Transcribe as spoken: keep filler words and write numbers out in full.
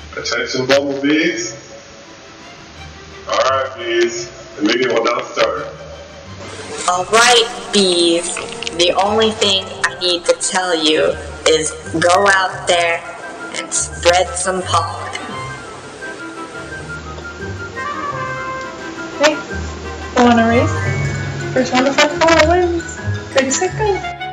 Attention bumblebees. Alright bees, the meeting will now start. Alright bees, the only thing I need to tell you is go out there and spread some pollen. Okay, go on a race. First one to find pollen wins. Ready, set, go.